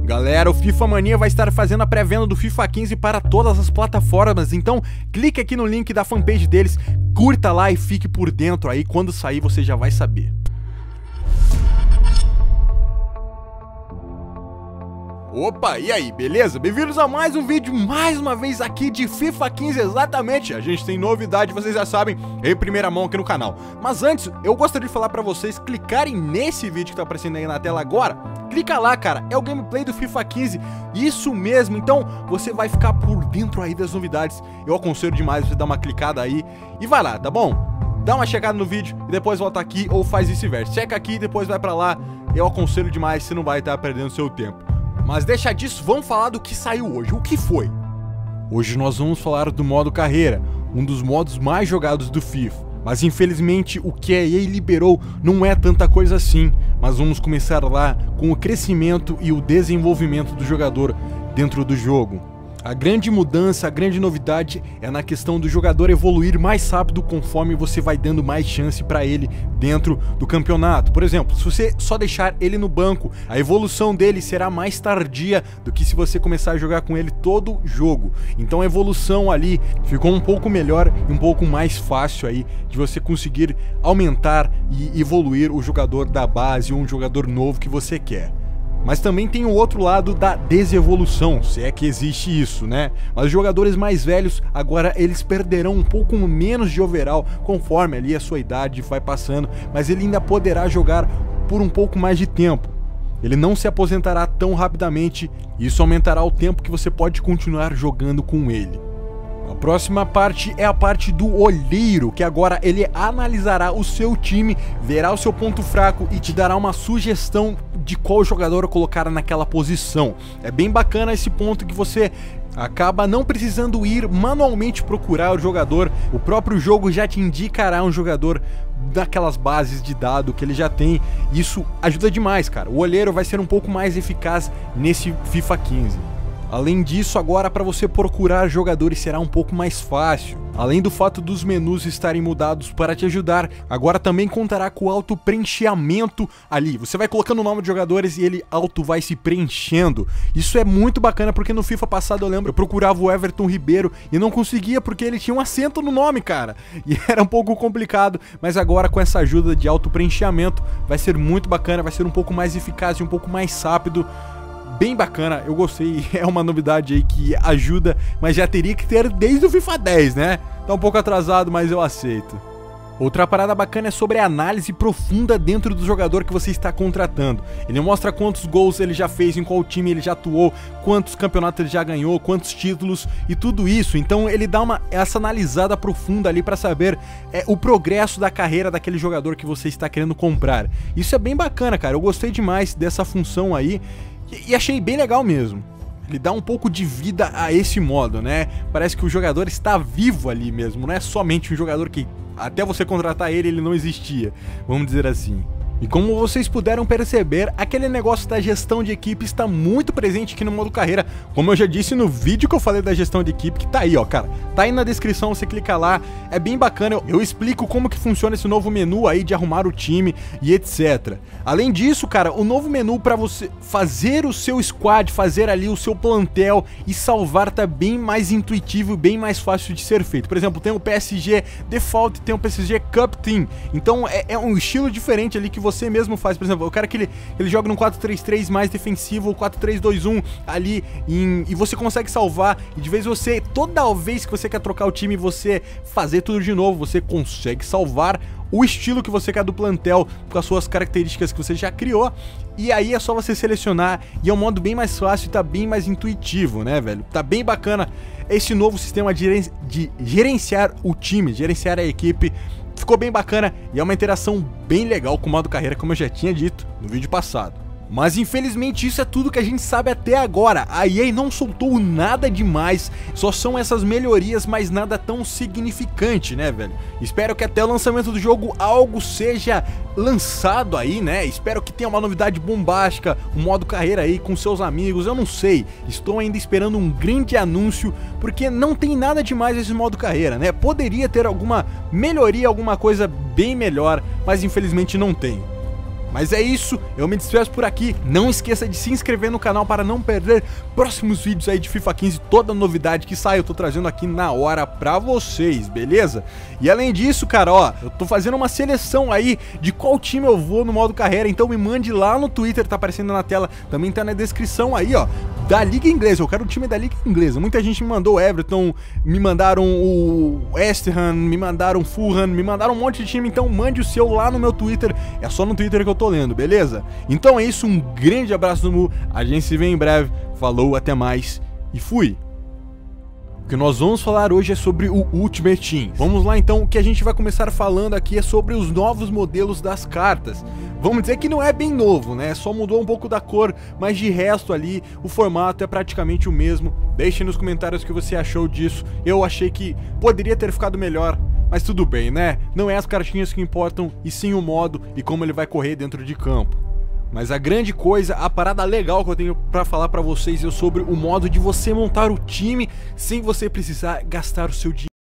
Galera, o FIFA Mania vai estar fazendo a pré-venda do FIFA 15 para todas as plataformas, então clique aqui no link da fanpage deles, curta lá e fique por dentro aí, quando sair você já vai saber. Opa, e aí, beleza? Bem-vindos a mais um vídeo, mais uma vez aqui de FIFA 15, exatamente. A gente tem novidade, vocês já sabem, em primeira mão aqui no canal. Mas antes, eu gostaria de falar pra vocês clicarem nesse vídeo que tá aparecendo aí na tela agora. Clica lá, cara, é o gameplay do FIFA 15, isso mesmo. Então, você vai ficar por dentro aí das novidades. Eu aconselho demais você dar uma clicada aí e vai lá, tá bom? Dá uma checada no vídeo e depois volta aqui ou faz vice-versa. Checa aqui e depois vai pra lá. Eu aconselho demais, você não vai estar perdendo seu tempo. Mas deixa disso, vamos falar do que saiu hoje. O que foi? Hoje nós vamos falar do modo carreira, um dos modos mais jogados do FIFA. Mas infelizmente o que a EA liberou não é tanta coisa assim. Mas vamos começar lá com o crescimento e o desenvolvimento do jogador dentro do jogo. A grande mudança, a grande novidade é na questão do jogador evoluir mais rápido conforme você vai dando mais chance para ele dentro do campeonato. Por exemplo, se você só deixar ele no banco, a evolução dele será mais tardia do que se você começar a jogar com ele todo jogo. Então a evolução ali ficou um pouco melhor e um pouco mais fácil aí de você conseguir aumentar e evoluir o jogador da base ou um jogador novo que você quer. Mas também tem o outro lado da desevolução, se é que existe isso, né? Mas os jogadores mais velhos, agora eles perderão um pouco menos de overall conforme ali a sua idade vai passando, mas ele ainda poderá jogar por um pouco mais de tempo. Ele não se aposentará tão rapidamente e isso aumentará o tempo que você pode continuar jogando com ele. A próxima parte é a parte do olheiro, que agora ele analisará o seu time, verá o seu ponto fraco e te dará uma sugestão de qual jogador colocar naquela posição. É bem bacana esse ponto que você acaba não precisando ir manualmente procurar o jogador, o próprio jogo já te indicará um jogador daquelas bases de dados que ele já tem. Isso ajuda demais, cara. O olheiro vai ser um pouco mais eficaz nesse FIFA 15. Além disso, agora para você procurar jogadores será um pouco mais fácil. Além do fato dos menus estarem mudados para te ajudar, agora também contará com o auto-preenchamento ali. Você vai colocando o nome de jogadores e ele auto vai se preenchendo. Isso é muito bacana porque no FIFA passado eu lembro, eu procurava o Everton Ribeiro e não conseguia porque ele tinha um acento no nome, cara. E era um pouco complicado, mas agora com essa ajuda de auto-preenchamento vai ser muito bacana, vai ser um pouco mais eficaz e um pouco mais rápido. Bem bacana, eu gostei, é uma novidade aí que ajuda, mas já teria que ter desde o FIFA 10, né? Tá um pouco atrasado, mas eu aceito. Outra parada bacana é sobre a análise profunda dentro do jogador que você está contratando. Ele mostra quantos gols ele já fez, em qual time ele já atuou, quantos campeonatos ele já ganhou, quantos títulos e tudo isso. Então ele dá essa analisada profunda ali para saber o progresso da carreira daquele jogador que você está querendo comprar. Isso é bem bacana, cara, eu gostei demais dessa função aí. E achei bem legal mesmo. Ele dá um pouco de vida a esse modo, né? Parece que o jogador está vivo ali mesmo, não é somente um jogador que até você contratar ele não existia, vamos dizer assim. E como vocês puderam perceber, aquele negócio da gestão de equipe está muito presente aqui no modo carreira, como eu já disse no vídeo que eu falei da gestão de equipe, que tá aí, ó, cara, tá aí na descrição, você clica lá, é bem bacana, eu explico como que funciona esse novo menu aí de arrumar o time e etc. Além disso, cara, o novo menu para você fazer o seu squad, fazer ali o seu plantel e salvar tá bem mais intuitivo e bem mais fácil de ser feito. Por exemplo, tem o PSG Default, tem o PSG Cup Team, então é um estilo diferente ali que você mesmo faz. Por exemplo, eu quero que ele jogue no 4-3-3 mais defensivo, ou 4-3-2-1 ali, e você consegue salvar, e de vez você, toda vez que você quer trocar o time, você fazer tudo de novo, você consegue salvar o estilo que você quer do plantel, com as suas características que você já criou, e aí é só você selecionar, e é um modo bem mais fácil e tá bem mais intuitivo, né, velho? Tá bem bacana esse novo sistema de gerenciar o time, gerenciar a equipe. Ficou bem bacana e é uma interação bem legal com o modo carreira, como eu já tinha dito no vídeo passado. Mas infelizmente isso é tudo que a gente sabe até agora. A EA não soltou nada demais, só são essas melhorias, mas nada tão significante, né, velho? Espero que até o lançamento do jogo algo seja lançado aí, né? Espero que tenha uma novidade bombástica, um modo carreira aí com seus amigos, eu não sei. Estou ainda esperando um grande anúncio, porque não tem nada demais esse modo carreira, né? Poderia ter alguma melhoria, alguma coisa bem melhor, mas infelizmente não tem. Mas é isso, eu me despeço por aqui. Não esqueça de se inscrever no canal para não perder próximos vídeos aí de FIFA 15. Toda novidade que sai eu tô trazendo aqui na hora pra vocês, beleza? E além disso, cara, ó, eu tô fazendo uma seleção aí de qual time eu vou no modo carreira. Então me mande lá no Twitter, tá aparecendo na tela, também tá na descrição aí, ó, da Liga Inglesa. Eu quero o time da Liga Inglesa. Muita gente me mandou o Everton, me mandaram o West Ham, me mandaram o Fulham, me mandaram um monte de time. Então mande o seu lá no meu Twitter. É só no Twitter que eu tô lendo, beleza? Então é isso, um grande abraço do Mu. A gente se vê em breve. Falou, até mais e fui! O que nós vamos falar hoje é sobre o Ultimate Team. Vamos lá então, o que a gente vai começar falando aqui é sobre os novos modelos das cartas. Vamos dizer que não é bem novo, né? Só mudou um pouco da cor, mas de resto ali, o formato é praticamente o mesmo. Deixe nos comentários o que você achou disso. Eu achei que poderia ter ficado melhor, mas tudo bem, né? Não é as cartinhas que importam, e sim o modo e como ele vai correr dentro de campo. Mas a grande coisa, a parada legal que eu tenho pra falar pra vocês é sobre o modo de você montar o time sem você precisar gastar o seu dinheiro.